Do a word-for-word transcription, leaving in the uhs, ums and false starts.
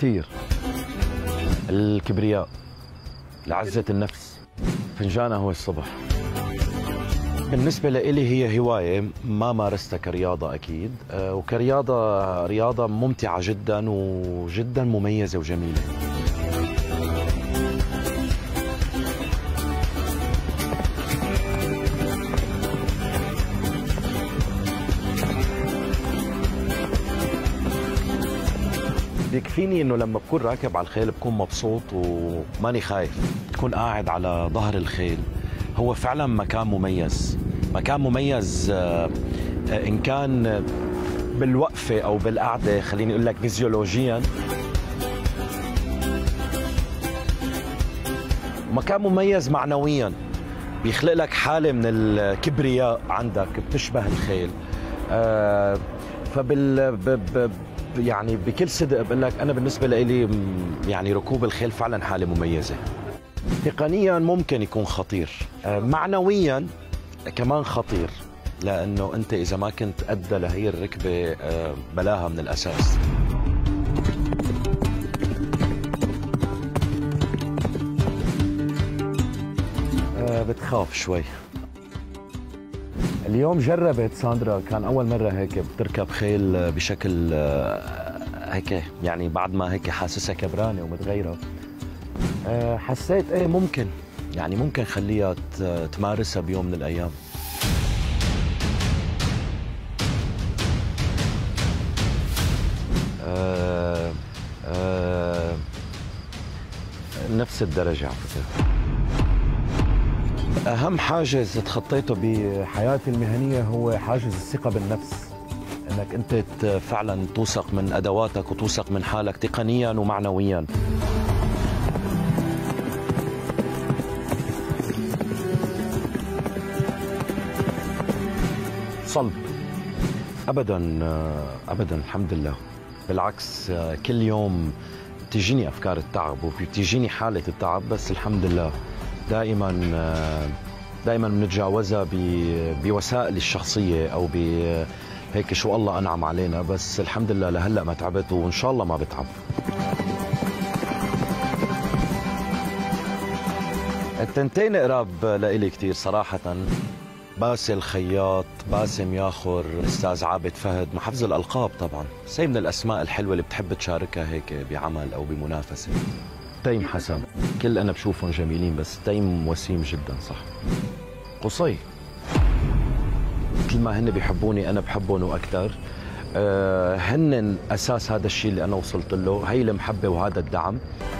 كتير. الكبرياء، لعزة النفس. فنجانة هو الصبح. بالنسبة لإلي هي هواية ما مارستها كرياضة أكيد، وكرياضة رياضة ممتعة جدا وجدا مميزة وجميلة. بيكفيني انه لما بكون راكب على الخيل بكون مبسوط وماني خايف. تكون قاعد على ظهر الخيل، هو فعلا مكان مميز، مكان مميز ان كان بالوقفه او بالقعده، خليني اقول لك فيزيولوجيا. مكان مميز معنويا، بيخلق لك حاله من الكبرياء عندك، بتشبه الخيل. فبال يعني بكل صدق بقول لك انا بالنسبه لي يعني ركوب الخيل فعلا حاله مميزه. تقنيا ممكن يكون خطير، معنويا كمان خطير، لانه انت اذا ما كنت ادى لهي الركبه بلاها من الاساس. بتخاف شوي. اليوم جربت ساندرا، كان أول مرة هيك بتركب خيل بشكل هيك، يعني بعد ما هيك حاسسها كبرانة ومتغيرة. حسيت إيه ممكن، يعني ممكن خليها تمارسها بيوم من الأيام. أه أه نفس الدرجة على فكرة. أهم حاجز تخطيته بحياتي المهنية هو حاجز الثقة بالنفس، إنك أنت فعلا توثق من أدواتك وتوثق من حالك تقنيا ومعنويا. صلب أبدا أبدا، الحمد لله. بالعكس كل يوم بتجيني أفكار التعب وبتجيني حالة التعب، بس الحمد لله دائما دائما بنتجاوزها بوسائل الشخصيه او بهيك شو الله انعم علينا، بس الحمد لله لهلا ما تعبت وان شاء الله ما بتعب. التنتين قراب لإلي كثير صراحه. باسل خياط، باسم ياخر، استاذ عابد فهد، محفظ الالقاب طبعا، بس هي من الاسماء الحلوه اللي بتحب تشاركها هيك بعمل او بمنافسه. تيم حسن، كل أنا بشوفهم جميلين، بس تيم وسيم جدا صح. قصي، مثل ما هن بيحبوني أنا بحبهم وأكثر. أه هن أساس هذا الشيء اللي أنا وصلت له، هي المحبة وهذا الدعم.